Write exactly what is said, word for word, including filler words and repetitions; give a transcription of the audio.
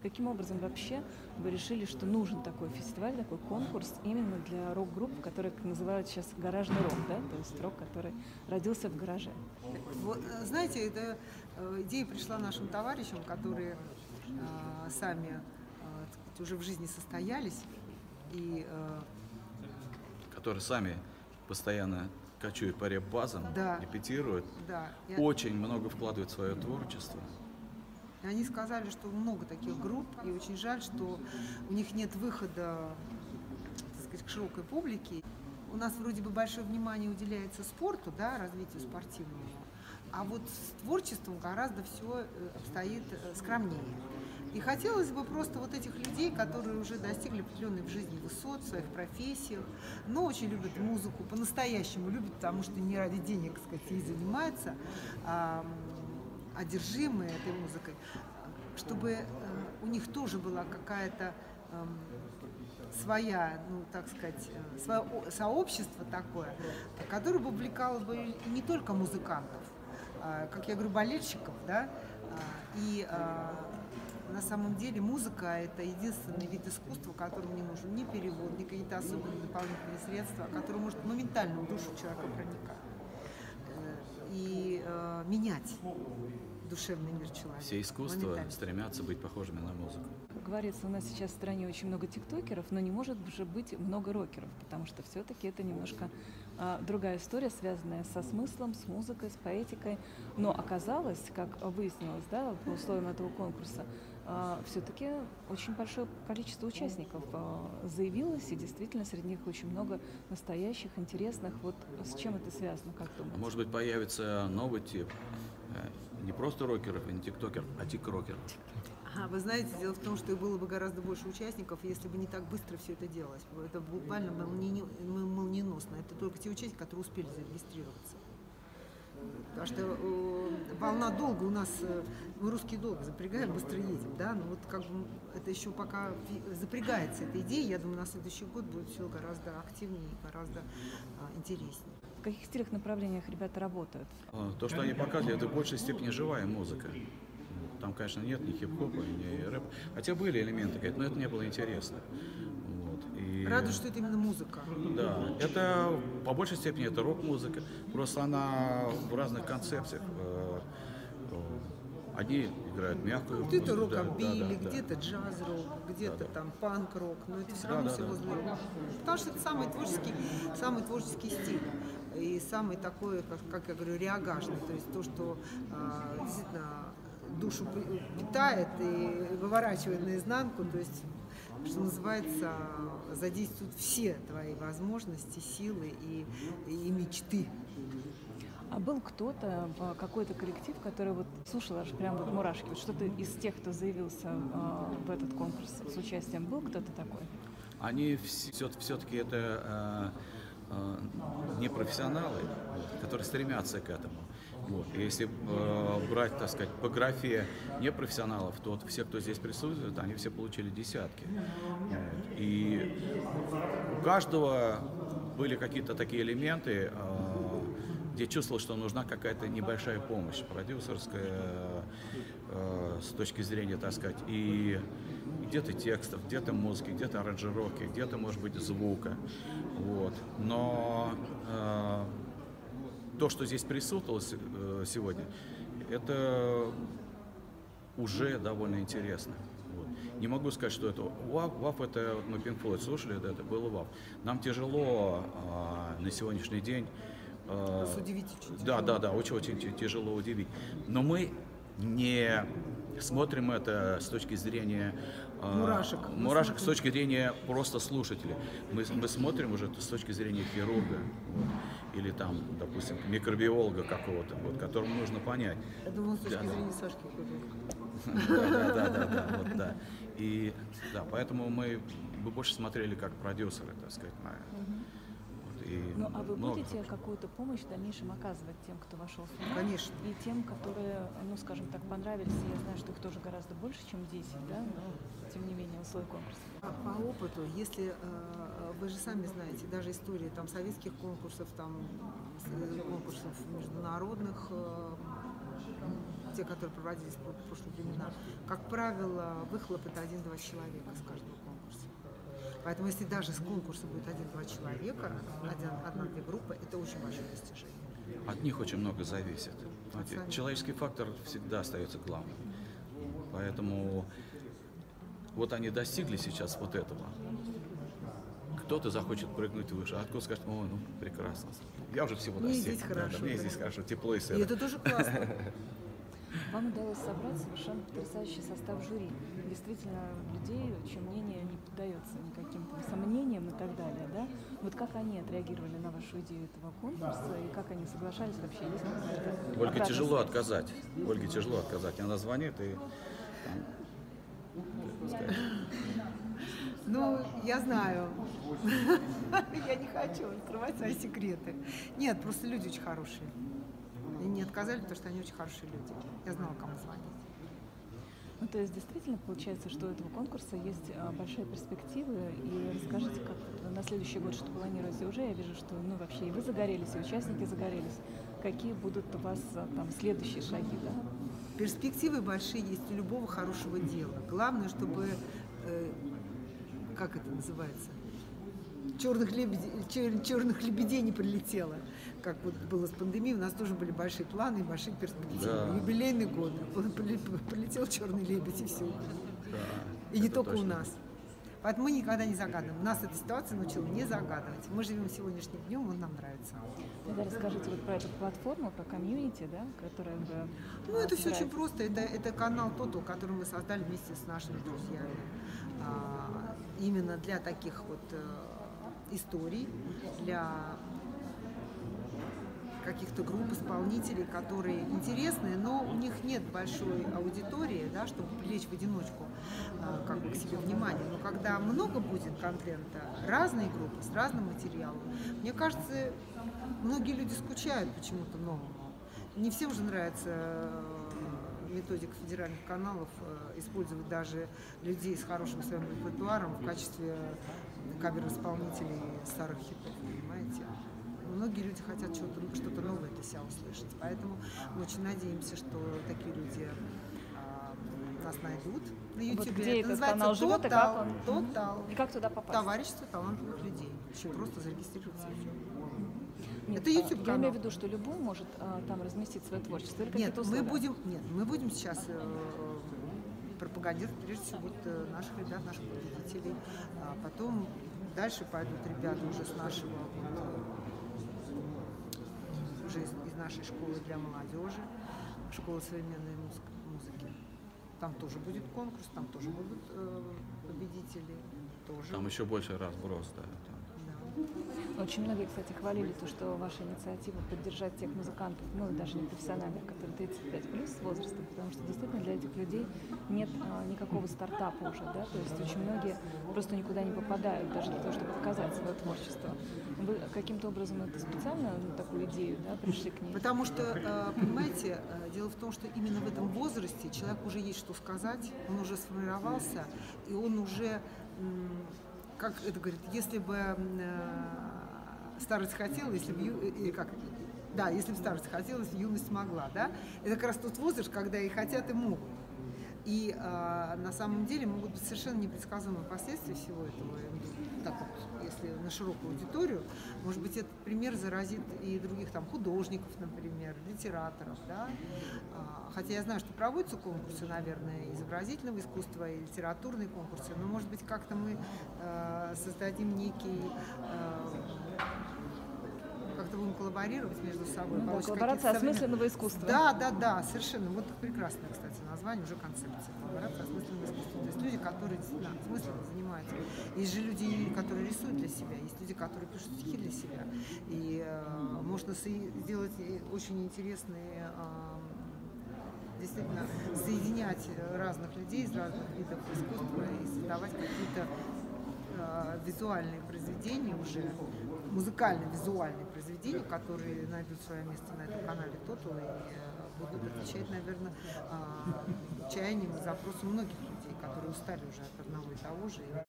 Каким образом вообще вы решили, что нужен такой фестиваль, такой конкурс именно для рок-групп, которые называют сейчас гаражный рок, да? То есть рок, который родился в гараже? Вот, э, знаете, эта э, идея пришла нашим товарищам, которые э, сами э, так сказать, уже в жизни состоялись. И э, Которые сами постоянно кочуют по реп-базам, Да. репетируют, да, и, очень много вкладывают в свое творчество. и они сказали, что много таких групп, и очень жаль, что у них нет выхода, так сказать, к широкой публике. У нас вроде бы большое внимание уделяется спорту, да, развитию спортивному, а вот с творчеством гораздо все обстоит э, скромнее. И хотелось бы просто вот этих людей, которые уже достигли определенной в жизни высот в своих профессиях, но очень любят музыку, по-настоящему любят, потому что не ради денег, так сказать, ей занимаются, а одержимые этой музыкой, чтобы э, у них тоже была какая-то э, своя, ну, так сказать, э, свое сообщество такое, которое бы увлекало бы не только музыкантов, а, как я говорю, болельщиков, да, а, и а, на самом деле музыка – это единственный вид искусства, которому не нужен ни перевод, ни какие-то особенные дополнительные средства, который может моментально в душу человека проникать э, и э, менять душевный мир человека. Все искусства моментально. стремятся быть похожими на музыку. Как говорится, у нас сейчас в стране очень много тиктокеров, но не может же быть много рокеров, потому что все-таки это немножко а, другая история, связанная со смыслом, с музыкой, с поэтикой. Но оказалось, как выяснилось, да, по условиям этого конкурса, а, все-таки очень большое количество участников а, заявилось, и действительно среди них очень много настоящих, интересных. Вот с чем это связано, как думаете? Может быть, появится новый тип, э, не просто рокеров и не тиктокеров, а тик-рокеров. А, вы знаете, дело в том, что было бы гораздо больше участников, если бы не так быстро все это делалось. Это буквально молниено- молниеносно. Это только те участники, которые успели зарегистрироваться. Потому что э, волна долго у нас, э, мы русские долго запрягаем, быстро едем, да, но вот как бы это еще пока фи- запрягается эта идея, я думаю, на следующий год будет все гораздо активнее и гораздо э, интереснее. В каких стилях, направлениях ребята работают? А, То, что они показывают, это в большей степени живая музыка. Там, конечно, нет ни хип-хопа, ни рэпа. Хотя были элементы, говорят, но это не было интересно. Вот. И... Радует, что это именно музыка. Да, это по большей степени это рок-музыка, просто она в разных концепциях. Э, э, Одни играют мягкую Где-то музыку, да, рокобили, да, да, где-то джаз-рок, где-то Да, да. там панк-рок, но это все Да, равно да, все да. возле рока. Потому что это самый творческий, самый творческий стиль. И самый такой, как, как я говорю, реагажный. То есть то, что а, действительно душу питает и выворачивает наизнанку. То есть, что называется, задействует все твои возможности, силы и, и мечты. А был кто-то, в- какой-то коллектив, который вот слушал аж прям вот мурашки, вот что-то из тех, кто заявился э, в этот конкурс с участием, был кто-то такой? Они все, все-таки это э, э, не профессионалы, вот, которые стремятся к этому. Вот. И если э, брать, так сказать, по графе непрофессионалов, то вот все, кто здесь присутствует, они все получили десятки. Вот. И у каждого были какие-то такие элементы, э, где чувствовал, что нужна какая-то небольшая помощь, продюсерская, э, с точки зрения, так сказать, и где-то текстов, где-то музыки, где-то аранжировки, где-то, может быть, звука. Вот. Но э, то, что здесь присутствовало э, сегодня, это уже довольно интересно. Вот. Не могу сказать, что это вау, вау, это вот мы Pink Floyd слушали, да, это было вау. Нам тяжело э, на сегодняшний день. э, Вас удивить очень Да, тяжело. да, да, очень-очень тяжело удивить. Но мы не смотрим это с точки зрения э, Мурашек. Мы мурашек, с смотрим. точки зрения просто слушателей. Мы, мы смотрим уже с точки зрения хирурга, вот, или там, допустим, микробиолога какого-то, вот, которому нужно понять. Я думаю, с точки Да, да. зрения Сашки Художника. Да, да, да, да, вот, да. И да, поэтому мы бы больше смотрели как продюсеры, так сказать, на вот, и Ну, а вы много будете вообще. какую-то помощь в дальнейшем оказывать тем, кто вошел в финал? Конечно. И тем, которые, ну, скажем так, понравились, я знаю, что их тоже гораздо больше, чем десять, да, но, тем не менее, условия конкурса. А по опыту, если э, вы же сами знаете, даже истории там советских конкурсов, там с- конкурсов международных, э, те, которые проводились в прошлые времена, как правило, выхлоп это один-два человека с каждого конкурса. Поэтому если даже с конкурса будет один-два человека, одна-две группы, это очень большое достижение. От них очень много зависит. Абсолютно. Человеческий фактор всегда остается главным. Поэтому вот они достигли сейчас вот этого. Кто-то захочет прыгнуть выше, а кто скажет: о, ну прекрасно, я уже всего Мне достиг. здесь хорошо, Да, да, мне да. здесь хорошо, тепло и И сыро. это тоже классно. Вам удалось собрать совершенно потрясающий состав жюри. Действительно, людей, чье мнение не поддается никаким там сомнениям и так далее. Да? Вот как они отреагировали на вашу идею этого конкурса и как они соглашались вообще? Есть какая-то Ольге обратная тяжело связь? отказать. Ольге тяжело отказать. Она звонит и там, как сказать, Ну, я знаю. Я не хочу раскрывать свои секреты. Нет, просто люди очень хорошие. И не отказали, потому что они очень хорошие люди. Я знала, кому звонить. Ну, то есть действительно получается, что у этого конкурса есть а, большие перспективы. И расскажите, как вот на следующий год, что планируете уже? Я вижу, что ну, вообще и вы загорелись, и участники загорелись. Какие будут у вас а, там следующие шаги? Да? Перспективы большие есть у любого хорошего дела. Главное, чтобы, э, как это называется, черных лебедей, чер- черных лебедей не прилетело. Как вот было с пандемией, у нас тоже были большие планы и большие перспективы. Да. Юбилейный год, прилетел черный лебедь и все. да, И не это только у точно. нас. Поэтому мы никогда не загадываем. Нас эта ситуация научила не загадывать. Мы живем сегодняшним днем, он нам нравится. Тогда расскажите вот про эту платформу, про комьюнити, да, которая бы... Ну, а, это все очень собирает- просто. Это, это канал Total, который мы создали вместе с нашими друзьями. А, именно для таких вот э, историй, для каких-то групп исполнителей, которые интересные, но у них нет большой аудитории, да, чтобы привлечь в одиночку а, как бы к себе внимание. Но когда много будет контента, разные группы с разным материалом, мне кажется, многие люди скучают почему-то новому. Не всем же нравится э, методика федеральных каналов э, использовать даже людей с хорошим своим репертуаром в качестве кавер-исполнителей старых хитов, понимаете? Многие люди хотят что-то, что-то новое для себя услышать, поэтому мы очень надеемся, что такие люди а, нас найдут на Вот YouTube. где этот называется канал живет и как он? Total. И как туда попасть? Товарищество талантливых людей. Еще просто зарегистрироваться. и всё. Нет, Это а, YouTube Я канал. имею в виду, что любой может а, там разместить свое творчество. Или Нет, какие-то мы условия? будем, нет, мы будем сейчас э, пропагандировать прежде всего вот, э, наших ребят, наших победителей. А потом дальше пойдут ребята уже с нашего, вот, э, уже из, из нашей школы для молодежи, школы современной музыки. музыки. Там тоже будет конкурс, там тоже будут э, победители. Тоже. Там еще больше разброс, да. там. Да. Очень многие, кстати, хвалили то, что ваша инициатива поддержать тех музыкантов, ну и даже не профессиональных, которые тридцать пять плюс возраста, потому что действительно для этих людей нет а, никакого стартапа уже, да, то есть очень многие просто никуда не попадают, даже для того, чтобы показать свое творчество. Вы каким-то образом это специально, ну, такую идею, да, пришли к ней? Потому что, э, понимаете, э, дело в том, что именно в этом возрасте человеку уже есть что сказать, он уже сформировался, и он уже, м, как это говорит, если бы э, старость хотела, если бы, ю- или как, да, если бы старость хотела, если юность могла, да, это как раз тот возраст, когда и хотят, и могут. И э, на самом деле могут быть совершенно непредсказуемые последствия всего этого. Так вот, если на широкую аудиторию, может быть, этот пример заразит и других там художников, например, литераторов, да. А, хотя я знаю, что проводятся конкурсы, наверное, изобразительного искусства и литературные конкурсы, но, может быть, как-то мы э, создадим некий э, как-то будем коллаборировать между собой. Ну да, получить коллаборация какие-то современ- осмысленного искусства. Да, да, да, совершенно. Вот прекрасное, кстати, название, уже концепция. Коллаборация осмысленного искусства. То есть люди, которые действительно смысленно занимаются. Есть же люди, которые рисуют для себя, есть люди, которые пишут стихи для себя. И э, можно со- сделать и очень интересные, э, действительно, соединять разных людей из разных видов искусства и создавать какие-то э, визуальные произведения уже, музыкально-визуальные произведения, которые найдут свое место на этом канале Total и э, будут отвечать, наверное, э, чаяниям и запросам многих людей, которые устали уже от одного и того же.